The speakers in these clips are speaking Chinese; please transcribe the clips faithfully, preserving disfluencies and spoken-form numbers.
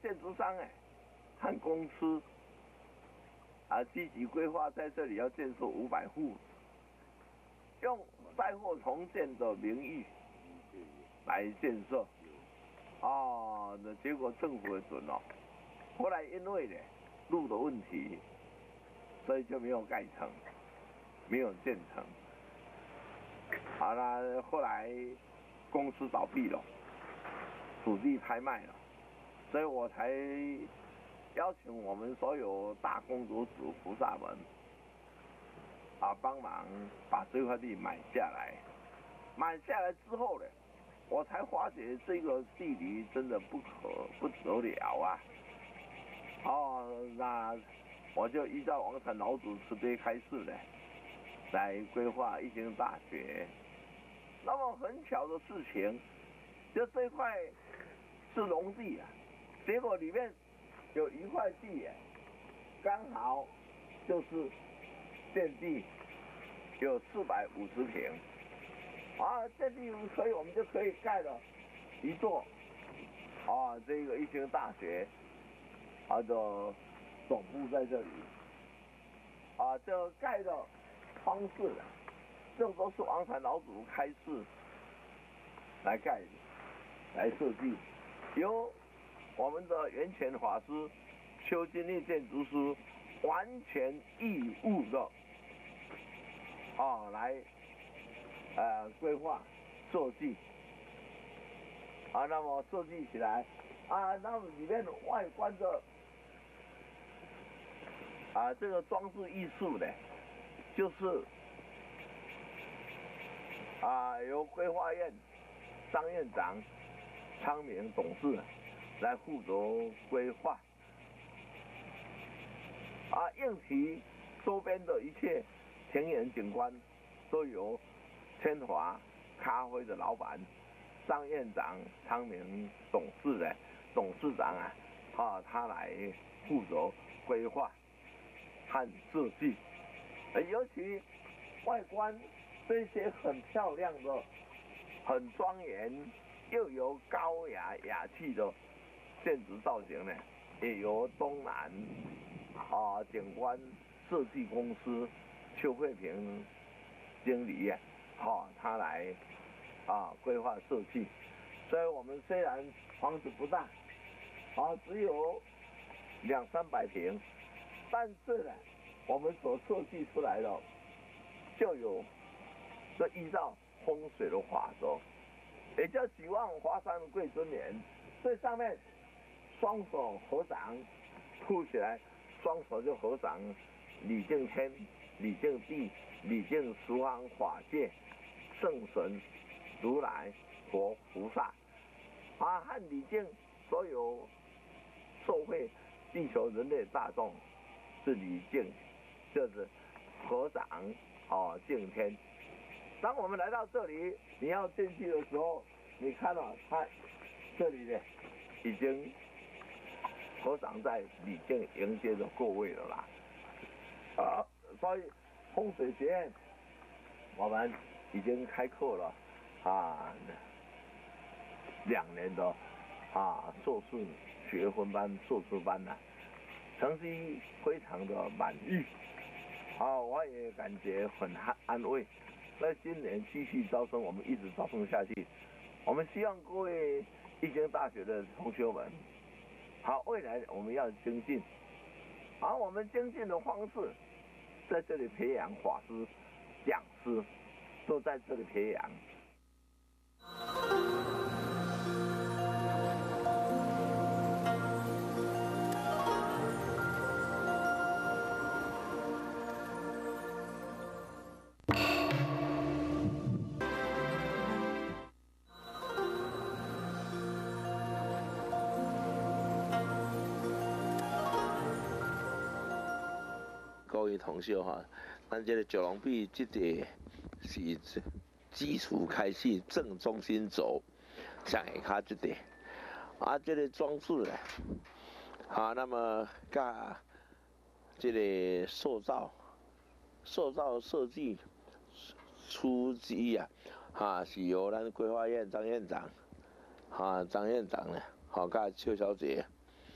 建筑商哎和公司啊积极规划在这里要建设五百户，用灾后重建的名义来建设。啊，那结果政府的准哦，后来因为呢路的问题，所以就没有盖成，没有建成。好了，后来公司倒闭了，土地拍卖了，所以我才邀请我们所有大公主子菩萨们啊帮忙把这块地买下来。买下来之后呢，我才发觉这个地理真的不可不得了啊！哦，那我就依照王禅老祖慈悲开示呢，来规划一经大学。那么很巧的事情，就这块是农地啊，结果里面有一块地，刚好就是建地，有四百五十坪。啊，建地可以，我们就可以盖了一座啊，这个一经大学啊的总部在这里。啊，这盖的方式，这都是王禅老祖开示来盖的，来设计，由我们的圆泉法师、邱金立建筑师完全义务的啊来呃规划设计。啊，那么设计起来啊，那么里面外观的啊这个装饰艺术呢，就是啊由规划院张院长、昌明董事来负责规划。啊，硬体周边的一切庭园景观都由千华咖啡的老板张院长、昌明董事的董事长啊，啊他来负责规划和设计，尤其外观这些很漂亮的、很庄严又有高雅雅气的建筑造型呢，也由东南啊景观设计公司邱慧平经理啊，啊他来啊规划设计。所以我们虽然房子不大，啊只有两三百平，但是呢，我们所设计出来的就有这依照风水的法则，也叫举望华山贵尊严。最上面双手合掌，凸起来，双手就合掌，礼敬天、礼敬地、礼敬十方法界圣神、如来、佛、菩萨，啊，和礼敬所有受惠地球人类大众，是礼敬，就是合掌哦敬天。当我们来到这里，你要进去的时候，你看到、哦、它这里呢已经合掌在礼敬迎接着各位了啦。啊，所以风水学院我们已经开课了啊，两年的啊硕士学分班、硕士班呢、啊，成绩非常的满意。啊，我也感觉很安慰。那今年继续招生，我们一直招生下去。我们希望各位一经大学的同学们，好，未来我们要精进。而我们精进的方式，在这里培养法师、讲师，都在这里培养。 各位同学哈，咱这个九龙壁这个是基础开始正中心轴上下骹这个，啊，这个装饰呢，啊，那么甲这个塑造、塑造设计初级啊，哈，是由咱规划院张院长，哈，张院长呢，好，甲邱小姐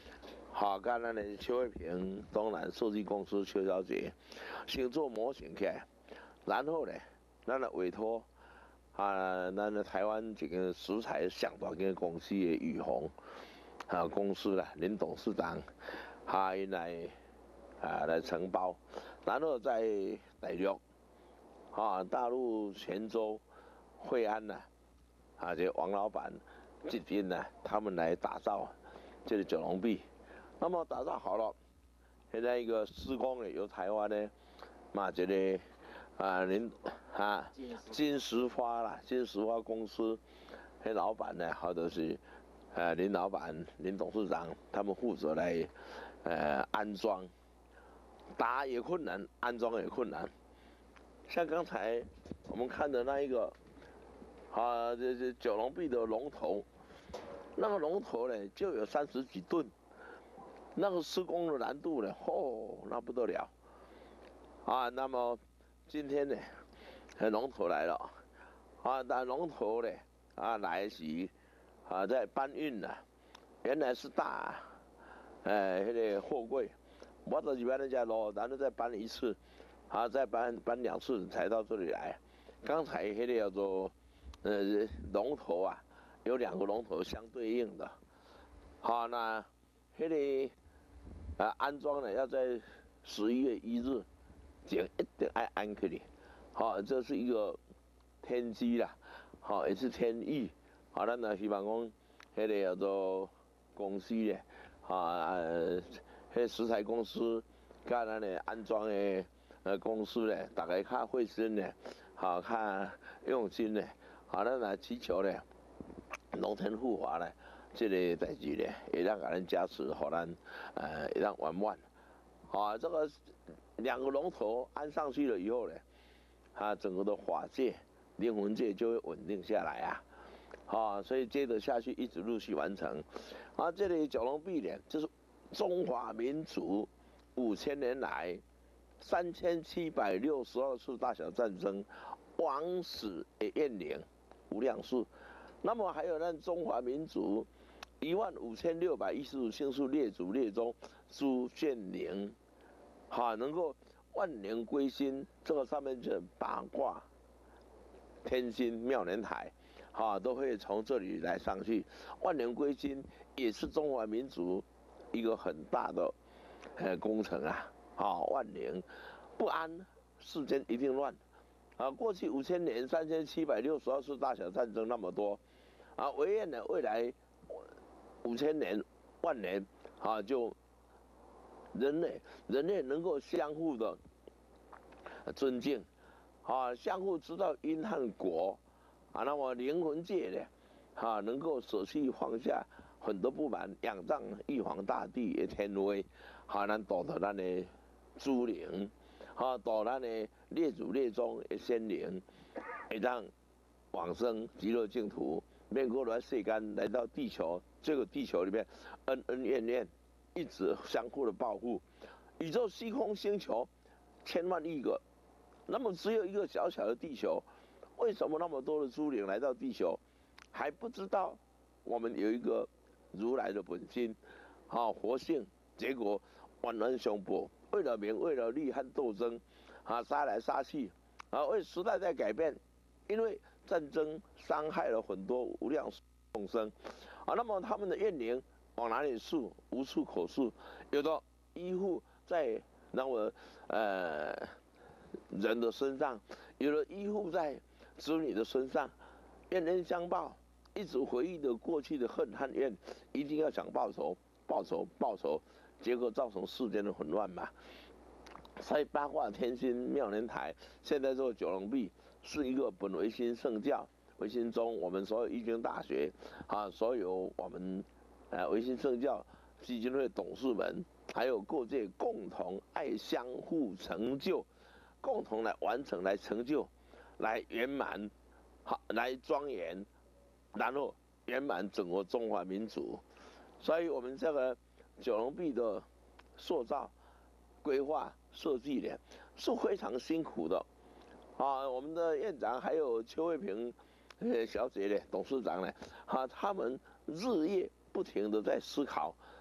好，跟咱的邱慧萍东南设计公司邱小姐先做模型起来，然后呢，咱来委托啊，咱的台湾这个食材上大间公司的宇鸿啊公司啦，林董事长啊，因来啊来承包，然后在大陆啊，大陆泉州、惠安呐，啊，这王老板这边呢，他们来打造这个九龙壁。那么打造好了，现在一个施工呢，由台湾呢，嘛这个啊林啊金石花啦，金石花公司，那老板呢，或者是呃林老板、林董事长，他们负责来呃安装，打也困难，安装也困难。像刚才我们看的那一个啊，这这九龙壁的龙头，那个龙头呢就有三十几吨。那个施工的难度呢，哦，那不得了啊！那么今天呢，龙头来了啊，但龙头呢啊来时啊在搬运呢，原来是大，呃，那个货柜，我到这边人家路，然后再搬一次，啊，再搬搬两次才到这里来。刚才那个叫做呃龙头啊，有两个龙头相对应的，好，那那个。啊，安装呢要在十一月一日前一定要安起来，好，这是一个天机啦，好，也是天意，好，咱呢希望讲，迄个叫做公司咧，啊，呃，迄食材公司，甲咱的安装的呃公司咧，大家较费心咧，好，较用心咧，好，咱来祈求咧，龙天护法咧。这个代志呢，也让咱加持，好咱呃也让圆满。啊，这个两个龙头安上去了以后呢，它整个的法界、灵魂界就会稳定下来啊。啊，所以接着下去一直陆续完成。啊，这里九龙壁呢，就是中华民族五千年来三千七百六十二次大小战争亡死的怨灵无量数。那么还有咱中华民族一万五千六百一十五星宿列祖列宗诸眷灵，哈，能够万灵归心，这个上面就八卦、天心、妙莲台，哈，都会从这里来上去。万灵归心也是中华民族一个很大的呃工程啊，啊，万灵不安，世间一定乱。啊，过去五千年三千七百六十二次大小战争那么多，啊，唯愿呢未来五千年、万年，啊，就人类人类能够相互的尊敬，啊，相互知道因和果，啊，那么灵魂界呢，啊，能够舍弃放下很多不满，仰仗玉皇大帝的天威，啊，咱度到咱的诸灵。啊，到咱的列祖列宗的先灵，会让往生极乐净土，免过来世间来到地球，这个地球里面恩恩怨怨，一直相互的保护。宇宙虚空星球千万亿个，那么只有一个小小的地球，为什么那么多的诸灵来到地球，还不知道我们有一个如来的本心，啊，活性，结果冤冤相报。为了名，为了利和斗争，啊，杀来杀去，啊，为时代在改变，因为战争伤害了很多无量众生，啊，那么他们的怨灵往哪里诉？无处可诉，有的依附在那么呃人的身上，有的依附在子女的身上，冤冤相报，一直回忆着过去的恨和怨，一定要想报仇，报仇，报仇。结果造成世间的混乱嘛，所以八卦天心妙莲台现在这个九龙壁是一个本唯心圣教，唯心宗我们所有义经大学啊，所有我们呃唯心圣教基金会董事们，还有各界共同爱相互成就，共同来完成、来成就、来圆满，好来庄严，然后圆满整个中华民族，所以我们这个。九龙壁的塑造、规划、设计呢是非常辛苦的啊！我们的院长还有邱慧萍呃小姐呢，董事长呢，啊，他们日夜不停的在思考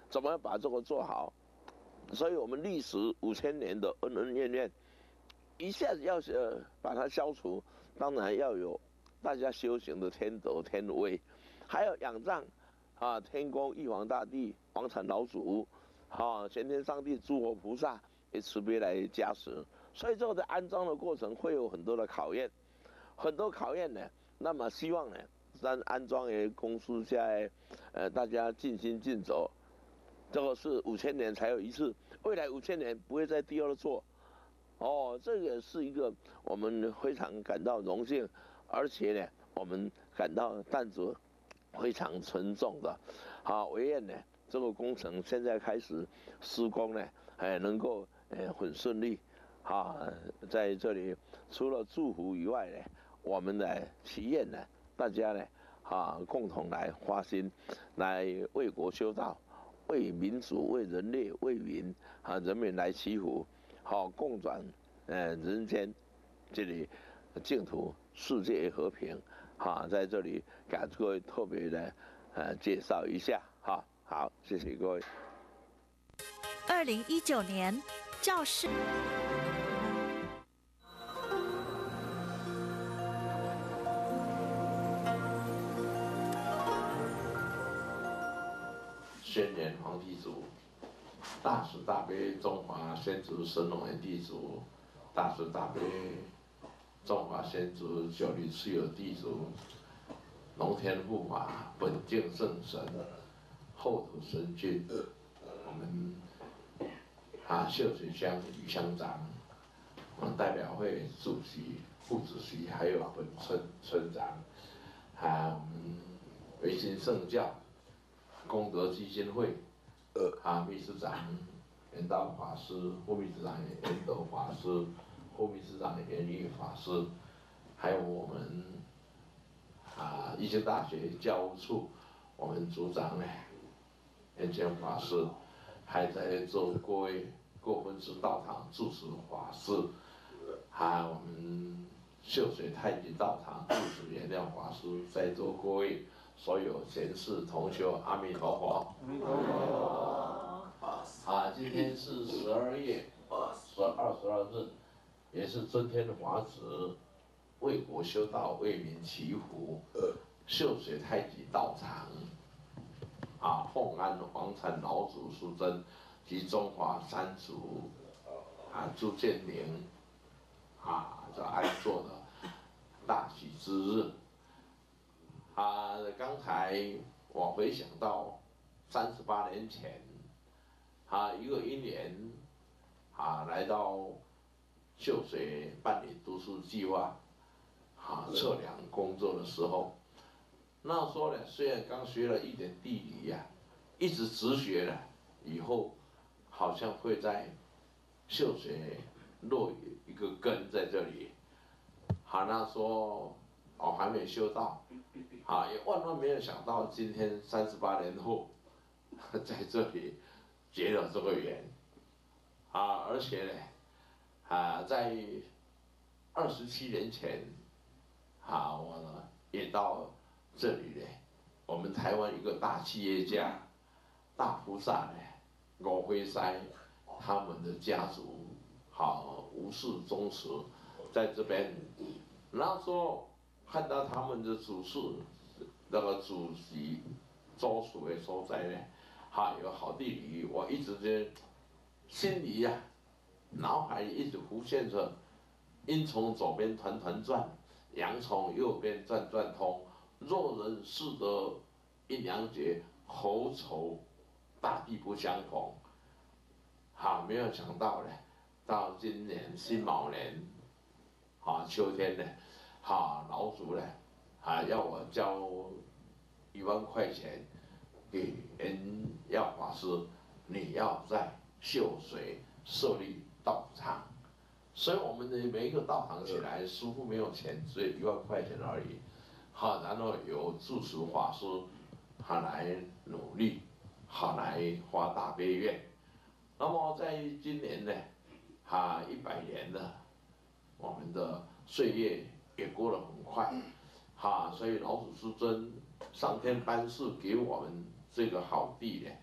怎么把这个做好？所以我们历史五千年的恩恩怨怨，一下子要呃把它消除，当然要有大家修行的天德天威，还有仰仗啊天公玉皇大帝、王产老祖，啊先天上帝、诸佛菩萨也慈悲来加持。所以这个在安装的过程会有很多的考验，很多考验呢。那么希望呢，在安装的公司在呃大家尽心尽责。这个是五千年才有一次，未来五千年不会再第二做。哦，这个是一个我们非常感到荣幸，而且呢，我们感到担子非常沉重的。好，唯愿呢，这个工程现在开始施工呢，哎，能够呃很顺利。好，在这里除了祝福以外呢，我们的祈愿呢，大家呢，啊，共同来发心，来为国修道。为民主、为人类、为民啊，人民来祈福，好共转呃人间这里净土，世界和平。哈，在这里给各位特别的呃介绍一下，哈，好，谢谢各位。 二零一九年教师。 宣言皇帝祖，大慈大悲中华先祖神龙元地祖，大慈大悲中华先祖九黎持有地祖，龙天护法本净圣神，后土神君，我们啊秀水乡余乡长，我们代表会主席、副主席，还有本村村长，啊我们维新圣教。功德基金会，啊，秘书长圆道法师，副秘书长圆斗法师，副秘书长圆玉法师，还有我们啊，义兴大学教务处我们组长呢，圆谦法师，还在做各位过分之道场住持法师，还有我们秀水太极道场住持圆亮法师，在座各位。所有贤士同修，阿弥陀佛。阿弥陀佛。啊，今天是十二月十二十二日，也是尊天法子为国修道、为民祈福。秀水太极道场，啊，奉安皇产老祖淑珍及中华三祖啊朱建宁啊这安坐的大喜之日。啊，刚才我回想到三十八年前，啊，一个因缘，啊，来到秀水办理读书计划，啊，测量工作的时候，那时候呢，虽然刚学了一点地理呀、啊，一直直学了，以后好像会在秀水落一个根在这里，好，那时候我还没修到。啊，也万万没有想到，今天三十八年后，在这里结了这个缘，啊，而且呢，啊，在二十七年前，啊，我呢也到这里呢，我们台湾一个大企业家、大菩萨呢，吴辉塞他们的家族，好无事宗祠，在这边，那时候看到他们的祖师。那个主席周属的所在呢，还有好地理，我一直在心里呀、啊，脑海里一直浮现着，阴从左边团团转，阳从右边转转通，若人识得阴阳诀，何愁大地不相逢？哈，没有想到呢，到今年辛卯年，哈秋天呢，哈老祖呢。啊，要我交一万块钱给圆耀法师，你要在秀水设立道场，所以我们的每一个道场起来，师父没有钱，只有一万块钱而已。好，然后由住持法师他来努力，好来发大悲愿。那么在今年呢，哈一百年了，我们的岁月也过得很快。哈，所以老祖师尊上天颁赐给我们这个好地呢，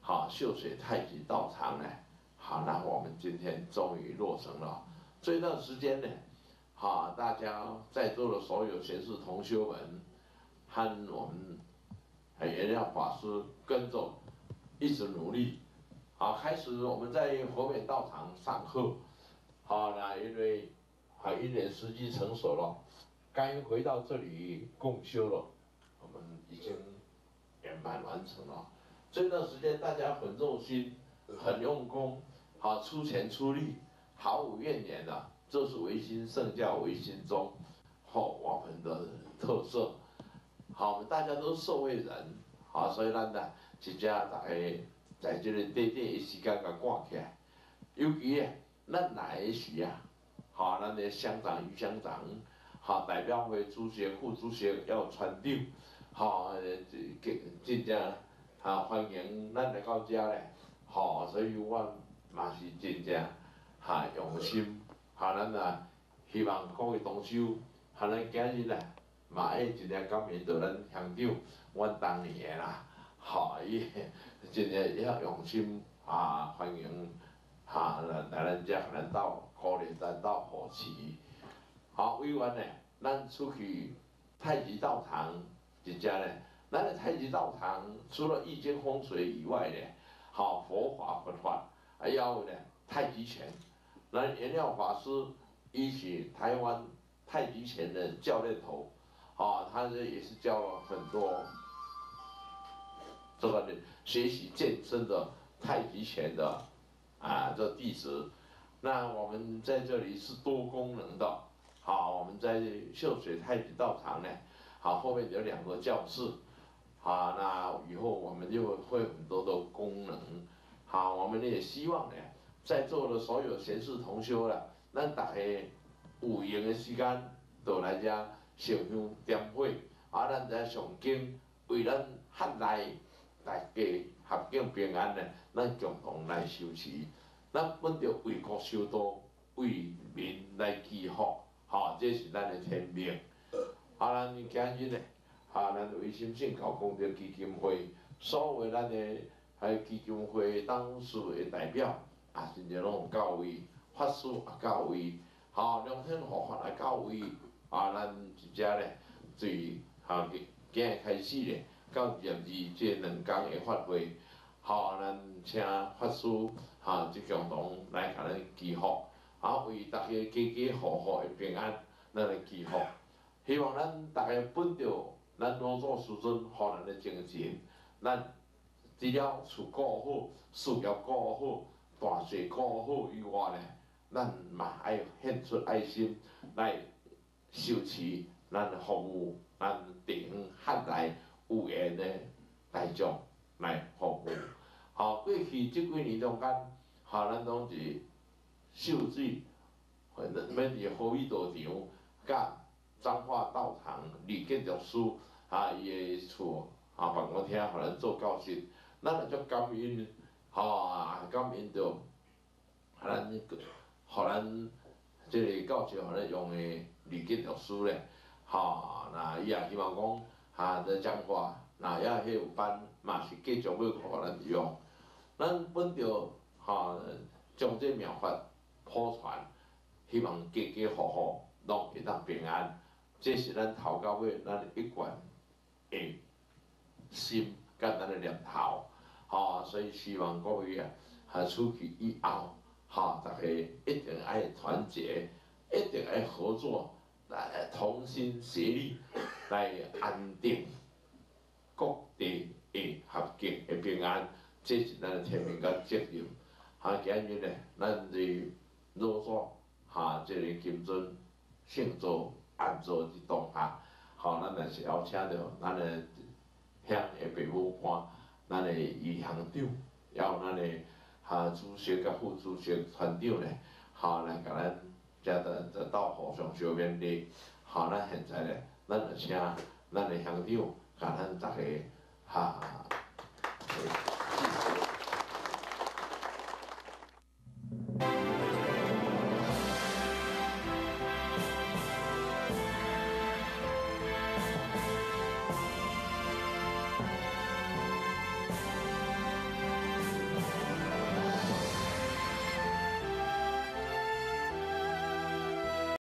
好秀水太极道场呢，好，那我们今天终于落成了。这段时间呢，好，大家在座的所有贤士同修们，和我们原谅法师跟着一直努力。好，开始我们在佛美道场上课，好，那因为啊一年时机成熟了，该回到这里共修了，我们已经圆满完成了。这段时间大家很用心，很用功，好出钱出力，毫无怨言的，这是唯心圣教唯心宗，好我们的特色。好，我们大家都是社会人，好，所以咱呢，一家大家在这个短短的时间甲赶起来，尤其咧，咱来的时啊，好，咱的乡长、余乡长，好，代表会主席、副主席要传长，好，真正啊欢迎咱来到遮咧，好，所以我嘛是真正哈用心，哈，咱啊希望各位同修，哈，咱今日咧。嘛爱真正感谢到咱乡长，阮当年的啦，吼伊真正也用心啊欢迎哈来来咱遮，咱斗鼓励，咱斗扶持。好，委员呢，咱出去太极道场一家呢，咱的太极道场除了易经风水以外呢，好佛法佛法，还有呢太极拳。咱颜料法师伊是台湾太极拳的教练头。啊，他这也是教了很多这个学习健身的太极拳的啊这弟子。那我们在这里是多功能的，好，我们在秀水太极道场呢，好后面有两个教室，好，那以后我们就会很多的功能，好，我们也希望呢，在座的所有贤士同修啦，咱大家有闲的时间都来遮。烧香点火，啊，咱在上经为咱汉内大家合境平安呢，咱共同来修持。咱本着为国修道，为民来祈福，吼，这是咱的天命。啊，咱今日呢，啊，咱维心圣教功德基金会，所有咱的还基金会董事的代表，啊，真正拢有到位，法师也到位，吼，良天护法也到位。啊，咱一只咧，最哈今日开始咧，到二十二这两天的法会，好，咱请法师哈即共同来甲咱祈福，啊，为大家家家户户的平安，咱来祈福。希望咱大家本着咱老祖师尊予咱的精神，咱除了厝顾好、事业顾好、大事顾好以外咧，咱嘛爱献出爱心来。修持咱服务咱地方汉来有缘的大众来服务。好，过去即几年中间，哈，咱拢是秀水，免伫好义道场，甲彰化道场李建筑师啊伊的厝啊办公厅，互咱做教室，咱也足感恩，吼啊感恩着，互咱互咱即个教室互咱用的。李建筑师咧，吼，那伊也希望讲，哈，在彰化，那也迄有班，嘛是继续要互咱用。咱本着吼，将这妙法普传，希望家家户户拢会当平安。这是咱头到尾咱一贯的心甲咱的念头，吼，所以希望各位啊，哈出去以后，哈，大家一定爱团结，一定爱合作。来同心协力来安定各地的合境的平安，这是咱的天命甲责任。哈，今日呢，咱伫老祖哈，这个金尊圣座安座之当下，吼，咱也是邀请着咱的乡的父母官，咱的余乡长，也有咱的哈主席甲副主席团长呢，哈来甲咱。遮的这到互相相勉励，好，咱现在咧，咱就请咱的乡长，甲咱大家哈。